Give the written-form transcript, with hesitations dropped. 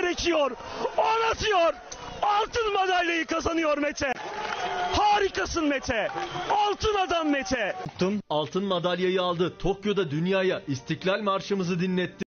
gerekiyor. O atıyor. Altın madalyayı kazanıyor Mete. Harikasın Mete. Altın adam Mete. Altın madalyayı aldı. Tokyo'da dünyaya İstiklal Marşımızı dinletti.